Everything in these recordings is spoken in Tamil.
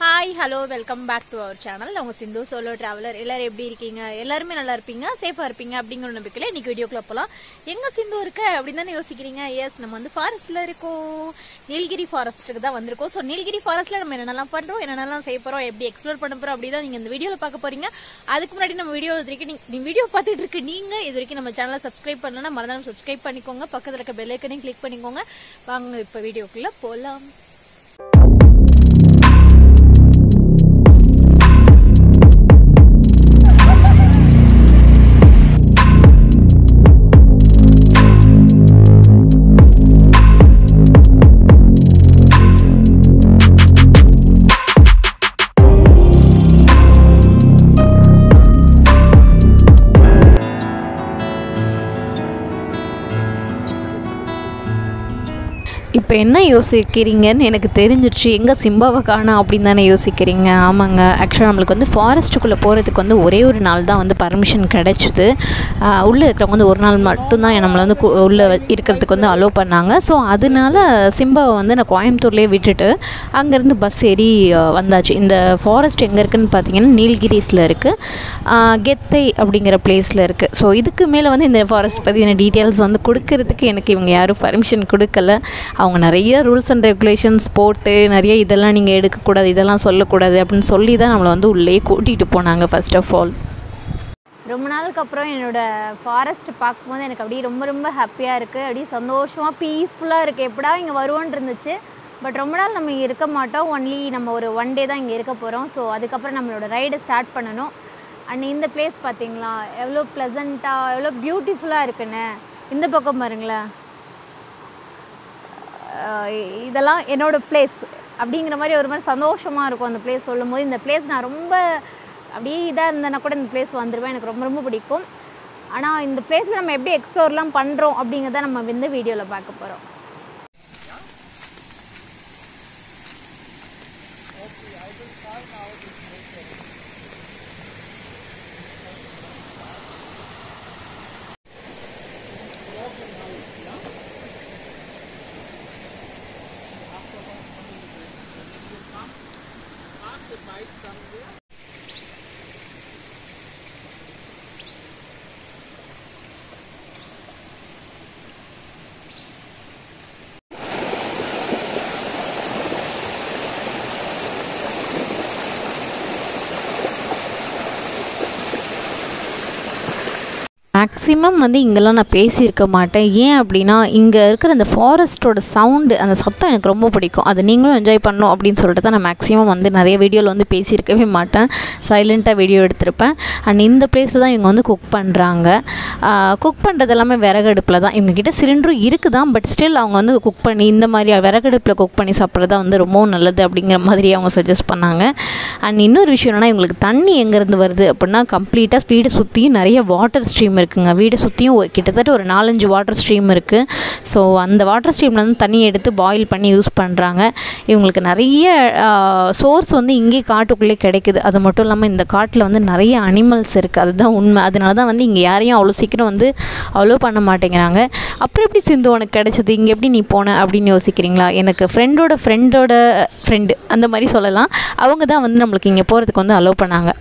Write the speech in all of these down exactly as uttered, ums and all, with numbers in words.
Hi, hello, welcome back to our channel. I'm Sindhu solo traveler. எல்லாரும் எப்படி இருக்கீங்க? எல்லாரும் நல்லா இருப்பீங்க, சேஃபா இருப்பீங்க அப்படிங்கற நம்பிக்கையில இன்னைக்கு வீடியோக்குள்ள போலாம். எங்க சிந்து இருக்க அப்படி தானே யோசிக்கிறீங்க? எஸ், நம்ம வந்து ஃபாரஸ்ட்ல இருக்கோம். நீலகிரி ஃபாரஸ்ட்க்கு தான் வந்திருக்கோம். சோ நீலகிரி ஃபாரஸ்ட்ல நம்ம என்னென்னலாம் பண்றோம், என்னென்னலாம் செய்ய போறோம், எப்படி எக்ஸ்ப்ளோர் பண்ண போறோம் அப்படி தான் நீங்க இந்த வீடியோல பார்க்க போறீங்க. அதுக்கு முன்னாடி நம்ம வீடியோ வந்திருக்கு நீங்க வீடியோ பார்த்துட்டு இருக்கு நீங்க இது வரைக்கும் நம்ம சேனலை சப்ஸ்கிரைப் பண்ணலனா மறக்காம சப்ஸ்கிரைப் பண்ணிக்கோங்க. பக்கத்துல இருக்க பெல் ஐகானையும் கிளிக் பண்ணிக்கோங்க. வாங்க இப்ப வீடியோக்குள்ள போலாம். இப்போ என்ன யோசிக்கிறீங்கன்னு எனக்கு தெரிஞ்சிருச்சு. எங்கே சிம்பாவை காணோம் அப்படின்னு தானே யோசிக்கிறீங்க. ஆமாங்க, ஆக்சுவலாக நம்மளுக்கு வந்து ஃபாரஸ்ட்டுக்குள்ளே போகிறதுக்கு வந்து ஒரே ஒரு நாள் தான் வந்து பர்மிஷன் கிடச்சிது. உள்ளே இருக்கிறவங்க வந்து ஒரு நாள் மட்டும்தான் நம்மளை வந்து உள்ளே இருக்கிறதுக்கு வந்து அலோவ் பண்ணாங்க. ஸோ அதனால சிம்பாவை வந்து நான் கோயம்புத்தூர்லேயே விட்டுட்டு அங்கேருந்து பஸ் ஏறி வந்தாச்சு. இந்த ஃபாரஸ்ட் எங்கே இருக்குதுன்னு பார்த்தீங்கன்னா நீலகிரிஸில் இருக்குது, கெத்தை அப்படிங்கிற பிளேஸில் இருக்குது. ஸோ இதுக்கு மேலே வந்து இந்த ஃபாரஸ்ட் பற்றின டீட்டெயில்ஸ் வந்து கொடுக்கறதுக்கு எனக்கு இவங்க யாரும் பர்மிஷன் கொடுக்கல. அவங்க நிறைய ரூல்ஸ் அண்ட் ரெகுலேஷன்ஸ் போட்டு நிறைய இதெல்லாம் நீங்கள் எடுக்கக்கூடாது, இதெல்லாம் சொல்லக்கூடாது அப்படின்னு சொல்லி தான் நம்மளை வந்து உள்ளே கூட்டிகிட்டு போனாங்க. ஃபர்ஸ்ட் ஆஃப் ஆல் ரொம்ப நாளுக்கு அப்புறம் என்னோடய ஃபாரஸ்ட் பார்க்கும்போது எனக்கு அப்படியே ரொம்ப ரொம்ப ஹாப்பியாக இருக்குது. அப்படியே சந்தோஷமாக பீஸ்ஃபுல்லாக இருக்குது. எப்படா இங்கே வருவோன்னு இருந்துச்சு. பட் ரொம்ப நாள் நம்ம இங்கே இருக்க மாட்டோம். ஒன்லி நம்ம ஒரு ஒன் டே தான் இங்கே இருக்க போகிறோம். ஸோ அதுக்கப்புறம் நம்மளோட ரைடை ஸ்டார்ட் பண்ணணும். அண்ட் இந்த பிளேஸ் பார்த்திங்களா எவ்வளோ ப்ளசண்ட்டாக எவ்வளோ பியூட்டிஃபுல்லாக இருக்குன்னு. இந்த பக்கம் பாருங்களேன், இதெல்லாம் என்னோடய பிளேஸ் அப்படிங்கிற மாதிரி ஒரு மாதிரி சந்தோஷமாக இருக்கும் அந்த பிளேஸ் சொல்லும் போது. இந்த பிளேஸ் நான் ரொம்ப அப்படியே இதாக இருந்தேன்னா கூட இந்த பிளேஸ் வந்துடுவேன். எனக்கு ரொம்ப ரொம்ப பிடிக்கும். ஆனால் இந்த பிளேஸில் நம்ம எப்படி எக்ஸ்ப்ளோர்லாம் பண்ணுறோம் அப்படிங்கிறத நம்ம இந்த வீடியோவில் பார்க்க போகிறோம். மேக்ஸிமம் வந்து இங்கெல்லாம் நான் பேசியிருக்க மாட்டேன். ஏன் அப்படின்னா இங்கே இருக்கிற அந்த ஃபாரஸ்ட்டோட சவுண்டு, அந்த சத்தம் எனக்கு ரொம்ப பிடிக்கும். அதை நீங்களும் என்ஜாய் பண்ணணும் அப்படின்னு சொல்லிட்டு தான் நான் மேக்ஸிமம் வந்து நிறைய வீடியோவில் வந்து பேசியிருக்கவே மாட்டேன். சைலண்ட்டாக வீடியோ எடுத்திருப்பேன். அண்ட் இந்த பிளேஸில் தான் இவங்க வந்து குக் பண்ணுறாங்க. குக் பண்ணுறது எல்லாமே விறகடுப்பில் தான். இவங்ககிட்ட சிலிண்டரும் இருக்குது தான், பட் ஸ்டில் அவங்க வந்து குக் பண்ணி இந்த மாதிரி விறகடுப்பில் குக் பண்ணி சாப்பிட்றது தான் வந்து ரொம்பவும் நல்லது அப்படிங்கிற மாதிரி அவங்க சஜஸ்ட் பண்ணாங்க. அண்ட் இன்னொரு விஷயம் என்னென்னா, இவங்களுக்கு தண்ணி எங்கேருந்து வருது அப்படின்னா கம்ப்ளீட்டாக வீடை சுற்றியும் நிறைய வாட்டர் ஸ்ட்ரீம் இருக்குங்க. வீடை சுற்றியும் கிட்டத்தட்ட ஒரு நாலஞ்சு வாட்டர் ஸ்ட்ரீம் இருக்குது. ஸோ அந்த வாட்டர் ஸ்ட்ரீமில் வந்து தண்ணியை எடுத்து பாயில் பண்ணி யூஸ் பண்ணுறாங்க. இவங்களுக்கு நிறைய சோர்ஸ் வந்து இங்கே காட்டுக்குள்ளே கிடைக்குது. அது மட்டும் இல்லாமல் இந்த காட்டில் வந்து நிறைய அனிமல்ஸ் இருக்குது. அதுதான் உண்மை. அதனால தான் வந்து இங்கே யாரையும் அவ்வளோ சீக்கிரம் வந்து அவ்வளோ பண்ண மாட்டேங்கிறாங்க. அப்புறம் எப்படி சிந்து உனக்கு கிடைச்சது, இங்கே எப்படி நீ போன அப்படின்னு யோசிக்கிறீங்களா? எனக்கு ஃப்ரெண்டோட ஃப்ரெண்டோட ஃப்ரெண்டு அந்த மாதிரி சொல்லலாம். அவங்க தான் வந்து நம்மளுக்கு இங்கே போகிறதுக்கு வந்து அலோவ் பண்ணாங்க.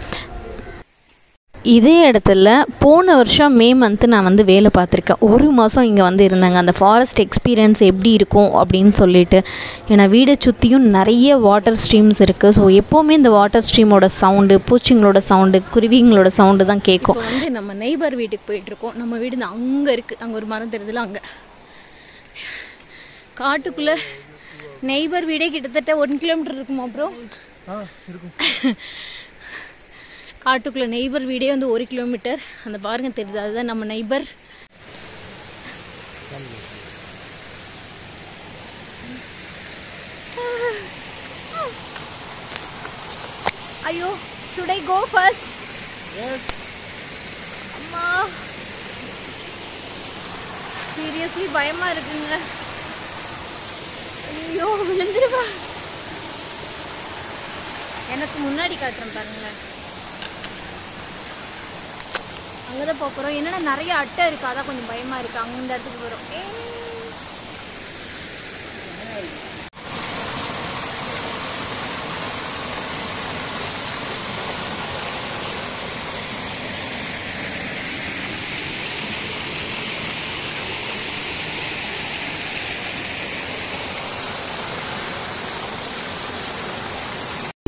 இதே இடத்துல போன வருஷம் மே மந்த்து நான் வந்து வேலை பார்த்துருக்கேன். ஒரு மாதம் இங்கே வந்து இருந்தாங்க. அந்த ஃபாரஸ்ட் எக்ஸ்பீரியன்ஸ் எப்படி இருக்கும் அப்படின்னு சொல்லிட்டு. ஏன்னா வீடை சுற்றியும் நிறைய வாட்டர் ஸ்ட்ரீம்ஸ் இருக்குது. ஸோ எப்போவுமே இந்த வாட்டர் ஸ்ட்ரீமோட சவுண்டு, பூச்சிங்களோட சவுண்டு, குருவிங்களோட சவுண்டு தான் கேட்கும். இப்போ வந்து நம்ம நெய்பர் வீட்டுக்கு போயிட்டுருக்கோம். நம்ம வீடு அங்கே இருக்குது. அங்கே ஒரு மரம் தெரியுதுல, அங்கே காட்டுக்குள்ளே நெய்பர் வீடே கிட்டத்தட்ட ஒன் கிலோமீட்டர் இருக்குமா அப்புறம் காட்டுக்குள்ளே நெய்பர் வீடே வந்து ஒரு கிலோமீட்டர். அந்த பாருங்க தெரியுது, அதுதான் நம்ம நெய்பர். ஐயோ, should I go first? Yes. அம்மா, சீரியஸ்லி பயமா இருக்குங்க. ஐயோ, விழுந்துருவா. எனக்கு முன்னாடி காட்டுறேன் பாருங்களேன். அங்கே தான் போகிறோம். என்னென்னா நிறைய அட்டை இருக்குது, அதான் கொஞ்சம் பயமாக இருக்குது. அங்கே இந்த இடத்துக்கு வரும்.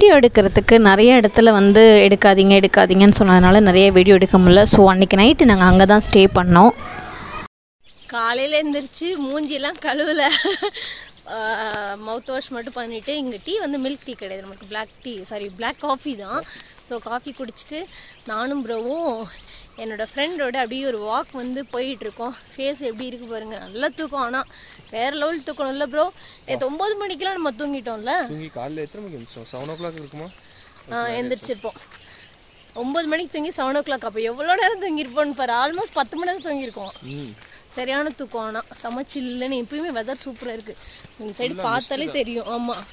வீடியோ எடுக்கிறதுக்கு நிறைய இடத்துல வந்து எடுக்காதீங்க எடுக்காதீங்கன்னு சொன்னதுனால நிறைய வீடியோ எடுக்க முடியல. ஸோ அன்றைக்கி நைட்டு நாங்கள் அங்கே தான் ஸ்டே பண்ணோம். காலையில் எழுந்திரிச்சு மூஞ்சிலாம் கழுவலை, மவுத் வாஷ் மட்டும் பண்ணிவிட்டு, இங்கே டீ வந்து மில்க் டீ கிடையாது, நமக்கு black tea sorry black coffee தான். ஸோ காஃபி குடிச்சிட்டு நானும் ப்ரோவும் என்னோடய ஃப்ரெண்டோட அப்படியே ஒரு வாக் வந்து போயிட்டுருக்கோம். ஃபேஸ் எப்படி இருக்குது பாருங்கள், நல்லா தூக்கம். ஆனால் வேறு லெவல் தூக்கம் இல்லை ப்ரோ. நேற்று ஒம்பது மணிக்கெலாம் நம்ம தூங்கிட்டோம்ல. காலையில் எத்தனை மணிக்கு எழுந்திரிச்சோம்? செவன் ஓ கிளாக் இருக்குமா? ஆ எழுந்திரிச்சிருப்போம். ஒம்பது மணிக்கு தூங்கி செவன் ஓ கிளாக், அப்போ எவ்வளோ நேரம் தூங்கியிருப்போன்னு பாரு. ஆல்மோஸ்ட் பத்து மணி நேரம் தூங்கியிருக்கோம். சரியான தூக்கம். ஆனால் சமைச்சில்லைன்னு எப்பயுமே வெதர் சூப்பராக இருக்குது. இந்த சைடு பார்த்தாலே தெரியும். ஆமாம்,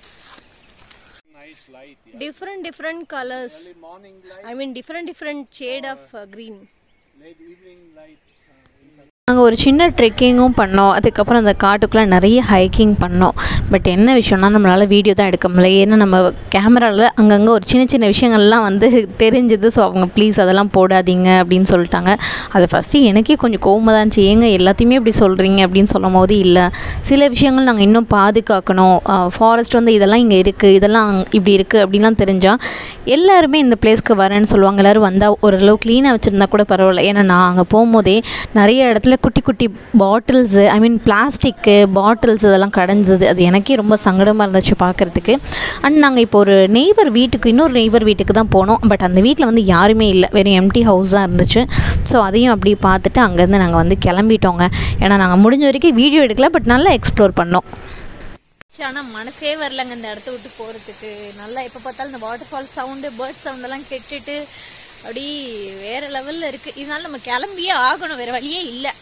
different different colours, I mean different different shade of green. நாங்கள் ஒரு சின்ன ட்ரெக்கிங்கும் பண்ணோம். அதுக்கப்புறம் அந்த காட்டுக்குள்ளே நிறைய ஹைக்கிங் பண்ணோம். பட் என்ன விஷயம்னா நம்மளால் வீடியோ தான் எடுக்க முடியல. ஏன்னா நம்ம கேமராவில் அங்கங்கே ஒரு சின்ன சின்ன விஷயங்கள்லாம் வந்து தெரிஞ்சுது. ஸோ அவங்க ப்ளீஸ் அதெல்லாம் போடாதீங்க அப்படின்னு சொல்லிட்டாங்க. அது ஃபஸ்ட்டு எனக்கே கொஞ்சம் கோவமாக தான் இருந்துச்சு. ஏங்க எல்லாத்தையுமே இப்படி சொல்கிறீங்க அப்படின்னு சொல்லும் போது, இல்லை சில விஷயங்கள் நாங்கள் இன்னும் பாதுகாக்கணும், ஃபாரஸ்ட் வந்து இதெல்லாம் இங்கே இருக்குது, இதெல்லாம் இப்படி இருக்குது அப்படின்லாம் தெரிஞ்சால் எல்லாருமே இந்த பிளேஸ்க்கு வரேன்னு சொல்லுவாங்க. எல்லோரும் வந்தால் ஓரளவு க்ளீனாக வச்சுருந்தா கூட பரவாயில்ல. ஏன்னா நான் அங்கே போகும்போதே நிறைய இடத்துல குட்டி குட்டி bottles, I mean plastic bottles இதெல்லாம் கடந்தது. அது எனக்கே ரொம்ப சங்கடமாக இருந்துச்சு பார்க்குறதுக்கு. அண்ட் நாங்கள் இப்போ ஒரு நெய்பர் வீட்டுக்கு இன்னொரு நெய்பர் வீட்டுக்கு தான் போனோம். பட் அந்த வீட்டில் வந்து யாருமே இல்லை, வெறும் எம்டி ஹவுஸ் தான் இருந்துச்சு. ஸோ அதையும் அப்படி பார்த்துட்டு அங்கேருந்து நாங்கள் வந்து கிளம்பிட்டோங்க. ஏன்னா நாங்கள் முடிஞ்ச வரைக்கும் வீடியோ எடுக்கல, பட் நல்லா எக்ஸ்ப்ளோர் பண்ணோம். ஆனால் மனசே வரலங்க இந்த இடத்த விட்டு போகிறதுக்கு. நல்லா எப்போ பார்த்தாலும் இந்த வாட்டர் ஃபால் சவுண்டு, பேர்ட் சவுண்டெல்லாம் கேட்டுட்டு அப்படி வேறு லெவலில் இருக்குது. இதனால நம்ம கிளம்பியே ஆகணும், வேறு வழியே இல்லை.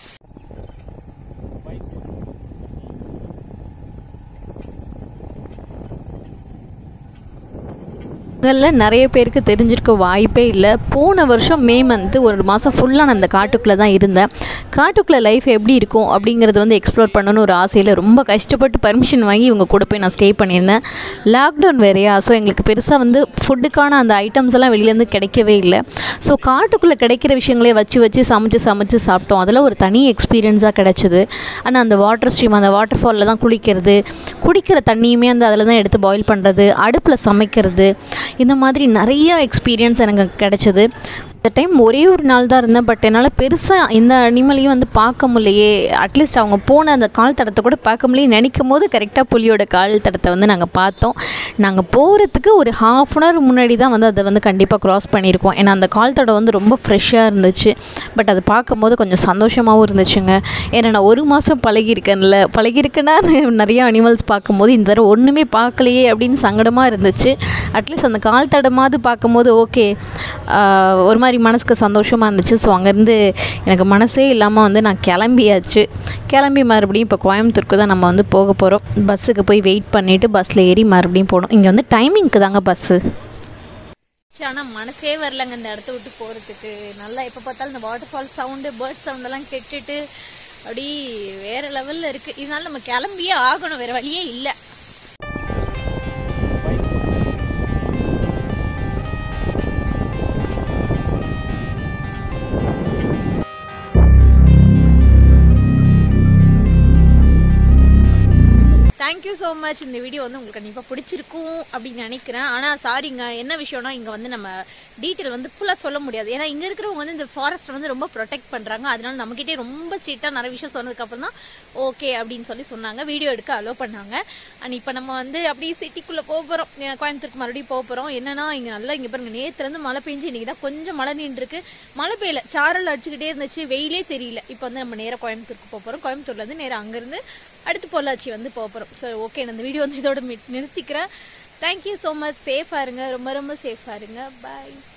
இதில் நிறைய பேருக்கு தெரிஞ்சிருக்க வாய்ப்பே இல்லை. போன வருஷம் மே மந்த்து ஒரு மாதம் ஃபுல்லாக நான் அந்த காட்டுக்குள்ளே தான் இருந்தேன். காட்டுக்குள்ளே லைஃப் எப்படி இருக்கும் அப்படிங்கிறது வந்து எக்ஸ்ப்ளோர் பண்ணணும்னு ஒரு ஆசையில் ரொம்ப கஷ்டப்பட்டு பர்மிஷன் வாங்கி இவங்க கூட போய் நான் ஸ்டே பண்ணியிருந்தேன். லாக்டவுன் வேறையா, ஸோ எங்களுக்கு பெருசாக வந்து ஃபுட்டுக்கான அந்த ஐட்டம்ஸ் எல்லாம் வெளியிலேருந்து கிடைக்கவே இல்லை. ஸோ காட்டுக்குள்ளே கிடைக்கிற விஷயங்களே வச்சு வச்சு சமைச்சு சமைச்சு சாப்பிட்டோம். அதெல்லாம் ஒரு தனி எக்ஸ்பீரியன்ஸாக கிடச்சிது. ஆனால் அந்த வாட்டர் ஸ்ட்ரீம், அந்த வாட்டர் ஃபாலில் தான் குளிக்கிறது, குடிக்கிற தண்ணியுமே அந்த அதில் தான் எடுத்து பாயில் பண்ணுறது, அடுப்பில் சமைக்கிறது, இந்த மாதிரி நிறைய எக்ஸ்பீரியன்ஸ் எனக்கு கிடச்சிது. இந்த டைம் ஒரே ஒரு நாள் தான் இருந்தேன். பட் என்னால் பெருசாக இந்த அனிமலையும் வந்து பார்க்க முடியலையே. அட்லீஸ்ட் அவங்க போன அந்த கால் தடத்தை கூட பார்க்க முடியல. நினைக்கும் போது கரெக்டாக புலியோட கால் தடத்தை வந்து நாங்கள் பார்த்தோம். நாங்கள் போகிறதுக்கு ஒரு ஹாஃப் அன் ஹவர் முன்னாடி தான் வந்து அதை வந்து கண்டிப்பாக க்ராஸ் பண்ணியிருக்கோம். ஏன்னா அந்த கால் தடம் வந்து ரொம்ப ஃப்ரெஷ்ஷாக இருந்துச்சு. பட் அது பார்க்கும்போது கொஞ்சம் சந்தோஷமாகவும் இருந்துச்சுங்க. ஏன்னா நான் ஒரு மாதம் பழகியிருக்கேன்ல, பழகியிருக்கேன்னா நிறைய அனிமல்ஸ் பார்க்கும்போது இந்த தடவை ஒன்றுமே பார்க்கலையே அப்படின்னு சங்கடமாக இருந்துச்சு. அட்லீஸ்ட் அந்த கால் தடமாவது பார்க்கும்போது ஓகே, ஒரு மாதிரி மனசுக்கு சந்தோஷமாக இருந்துச்சு. ஸோ அங்கேருந்து எனக்கு மனசே இல்லாமல் வந்து நான் கிளம்பியாச்சு. கிளம்பி மறுபடியும் இப்போ கோயம்புத்தூருக்கு தான் நம்ம வந்து போக போகிறோம். பஸ்ஸுக்கு போய் வெயிட் பண்ணிவிட்டு பஸ்ஸில் ஏறி மறுபடியும் போகணும். இங்கே வந்து டைமிங்க்கு தாங்க பஸ்ஸு. ஆனால் மனசே வரலங்க இந்த இடத்த விட்டு போகிறதுக்கு. நல்லா எப்போ பார்த்தாலும் இந்த வாட்டர் ஃபால் சவுண்டு, பேர்ட் சவுண்டெல்லாம் கேட்டுட்டு அப்படி வேறு லெவலில் இருக்குது. இதனால நம்ம கிளம்பியே ஆகணும், வேறு வழியே இல்லை. Thank you so much. இந்த வீடியோ வந்து உங்களுக்கு கண்டிப்பாக பிடிச்சிருக்கும் அப்படின்னு நினைக்கிறேன். ஆனால் சாரிங்க, என்ன விஷயம்னா இங்கே வந்து நம்ம டீட்டெயில் வந்து ஃபுல்லாக சொல்ல முடியாது. ஏன்னா இங்கே இருக்கிறவங்க வந்து இந்த ஃபாரஸ்ட்டை வந்து ரொம்ப ப்ரொடெக்ட் பண்ணுறாங்க. அதனால நம்மக்கிட்டே ரொம்ப ஸ்ட்ரிக்டாக நிறைய விஷயம் சொன்னதுக்கப்புறம் தான் ஓகே அப்படின்னு சொல்லி சொன்னாங்க, வீடியோ எடுக்க அலோவ் பண்ணாங்க. அண்ட் இப்போ நம்ம வந்து அப்படியே சிட்டிக்குள்ளே போக போகிறோம், கோயம்புத்தூருக்கு மறுபடியும் போக போகிறோம். என்னன்னா இங்கே நல்லா இங்கே பாருங்க, நேற்றுலேருந்து மழை பெஞ்சு இன்றைக்கி தான் கொஞ்சம் மழை நின்றுருக்கு. மழை பெய்யல, சாரல் அடிச்சுக்கிட்டே இருந்துச்சு, வெயிலே தெரியல. இப்போ வந்து நம்ம நேராக கோயம்புத்தூருக்கு போக போகிறோம். கோயம்புத்தூர்லேருந்து நேராக அங்கேருந்து அடுத்து பொள்ளாச்சி வந்து போக போகிறோம். ஸோ ஓகே, நான் இந்த வீடியோ வந்து இதோட நிறுத்திக்கிறேன். Thank you so much. சேஃபாக இருங்க, ரொம்ப ரொம்ப சேஃபாக இருங்க. பாய்.